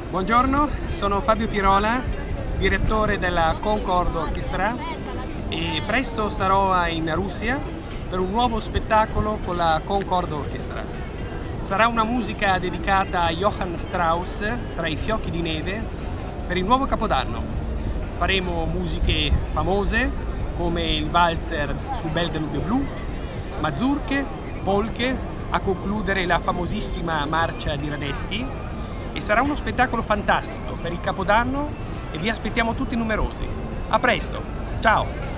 Buongiorno, sono Fabio Pirola, direttore della Concord Orchestra e presto sarò in Russia per un nuovo spettacolo con la Concord Orchestra. Sarà una musica dedicata a Johann Strauss, Tra i fiocchi di neve, per il nuovo Capodanno. Faremo musiche famose come il valzer su Bel Danubio Blu, mazurche, polche, a concludere la famosissima marcia di Radetzky. E sarà uno spettacolo fantastico per il Capodanno e vi aspettiamo tutti numerosi. A presto, ciao!